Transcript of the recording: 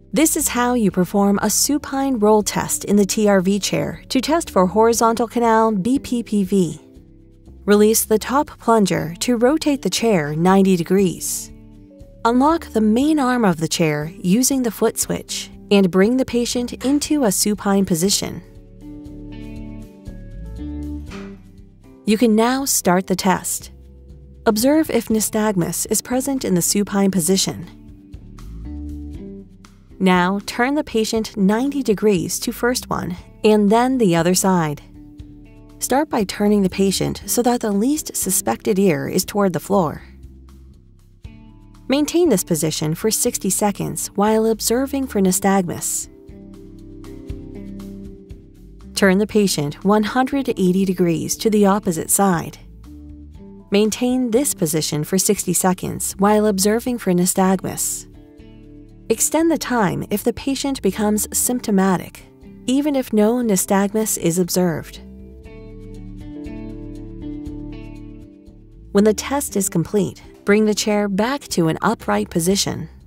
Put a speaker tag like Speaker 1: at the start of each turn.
Speaker 1: This is how you perform a supine roll test in the TRV chair to test for horizontal canal BPPV. Release the top plunger to rotate the chair 90 degrees. Unlock the main arm of the chair using the foot switch and bring the patient into a supine position. You can now start the test. Observe if nystagmus is present in the supine position. Now turn the patient 90 degrees to first one and then the other side. Start by turning the patient so that the least suspected ear is toward the floor. Maintain this position for 60 seconds while observing for nystagmus. Turn the patient 180 degrees to the opposite side. Maintain this position for 60 seconds while observing for nystagmus. Extend the time if the patient becomes symptomatic, even if no nystagmus is observed. When the test is complete, bring the chair back to an upright position.